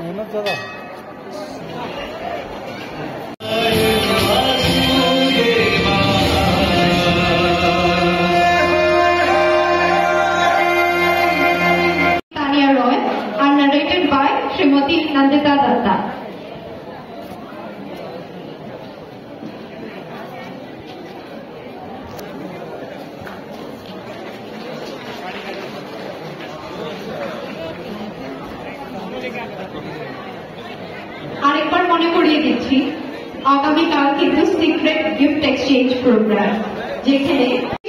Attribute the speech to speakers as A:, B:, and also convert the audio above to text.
A: मेहनत ज़्यादा
B: Tanya Roy are narrated by Srimati Nandita Datta. আরেকবার মনে করিয়ে দিচ্ছি আগামীকাল কিন্তু সিক্রেট গিফট এক্সচেঞ্জ প্রোগ্রাম যেখানে